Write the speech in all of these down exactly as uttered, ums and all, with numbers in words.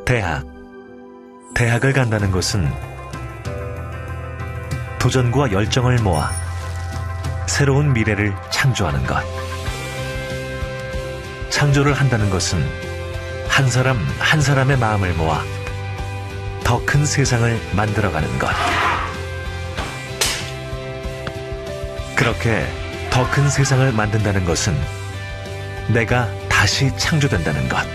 대학. 대학을 간다는 것은 도전과 열정을 모아 새로운 미래를 창조하는 것. 창조를 한다는 것은 한 사람 한 사람의 마음을 모아 더 큰 세상을 만들어가는 것. 그렇게 더 큰 세상을 만든다는 것은 내가 다시 창조된다는 것.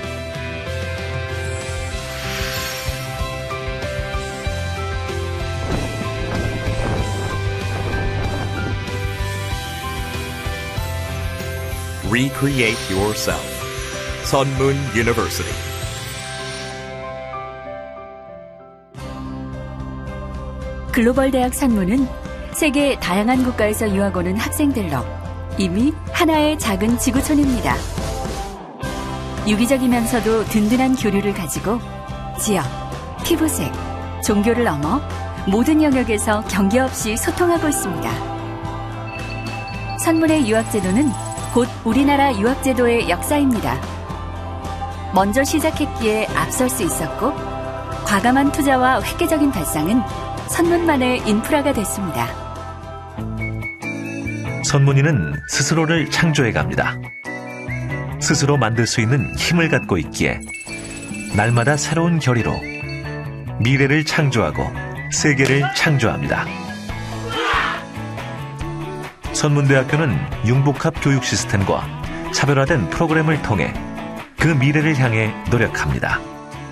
Recreate yourself. Sunmoon University. 글로벌 대학 산문은 세계 다양한 국가에서 유학 오는 학생들로 이미 하나의 작은 지구촌입니다. 유기적이면서도 든든한 교류를 가지고 지역, 피부색, 종교를 넘어 모든 영역에서 경계 없이 소통하고 있습니다. 산문의 유학제도는 곧 우리나라 유학제도의 역사입니다. 먼저 시작했기에 앞설 수 있었고 과감한 투자와 획기적인 발상은 선문만의 인프라가 됐습니다. 선문이는 스스로를 창조해갑니다. 스스로 만들 수 있는 힘을 갖고 있기에 날마다 새로운 결의로 미래를 창조하고 세계를 창조합니다. 선문대학교는 융복합 교육 시스템과 차별화된 프로그램을 통해 그 미래를 향해 노력합니다.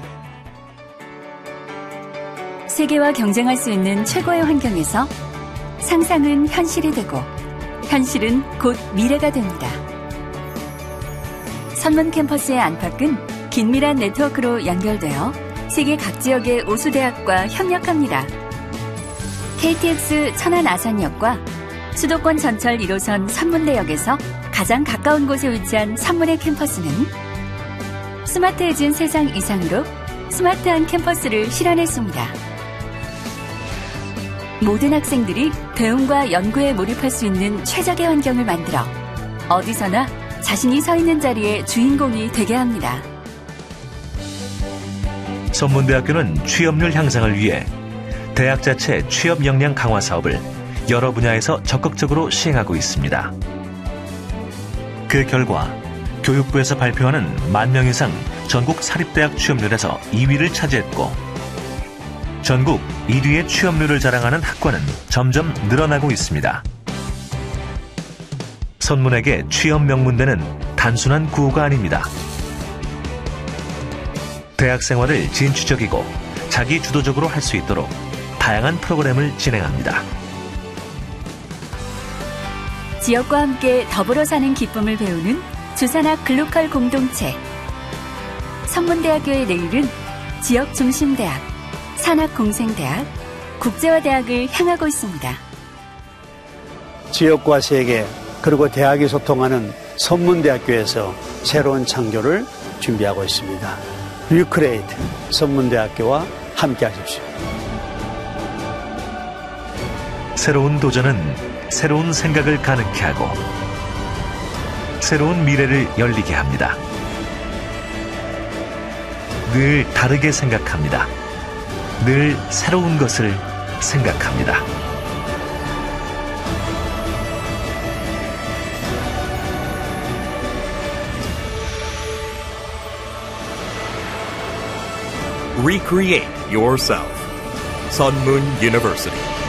세계와 경쟁할 수 있는 최고의 환경에서 상상은 현실이 되고 현실은 곧 미래가 됩니다. 선문 캠퍼스의 안팎은 긴밀한 네트워크로 연결되어 세계 각 지역의 우수대학과 협력합니다. 케이티엑스 천안 아산역과 수도권 전철 일 호선 선문대역에서 가장 가까운 곳에 위치한 선문의 캠퍼스는 스마트해진 세상 이상으로 스마트한 캠퍼스를 실현했습니다. 모든 학생들이 배움과 연구에 몰입할 수 있는 최적의 환경을 만들어 어디서나 자신이 서 있는 자리에 주인공이 되게 합니다. 선문대학교는 취업률 향상을 위해 대학 자체 취업 역량 강화 사업을 여러 분야에서 적극적으로 시행하고 있습니다. 그 결과 교육부에서 발표하는 만 명 이상 전국 사립대학 취업률에서 이 위를 차지했고 전국 일 위의 취업률을 자랑하는 학과는 점점 늘어나고 있습니다. 선문에게 취업 명문대는 단순한 구호가 아닙니다. 대학 생활을 진취적이고 자기 주도적으로 할 수 있도록 다양한 프로그램을 진행합니다. 지역과 함께 더불어 사는 기쁨을 배우는 주산학 글로컬 공동체. 선문대학교의 내일은 지역 중심대학, 산학공생대학, 국제화대학을 향하고 있습니다. 지역과 세계 그리고 대학이 소통하는 선문대학교에서 새로운 창조를 준비하고 있습니다. 리크레이트 선문대학교와 함께 하십시오. 새로운 도전은 새로운 생각을 가능케 하고 새로운 미래를 열리게 합니다. 늘 다르게 생각합니다. 늘 새로운 것을 생각합니다. Recreate yourself. Sunmoon University.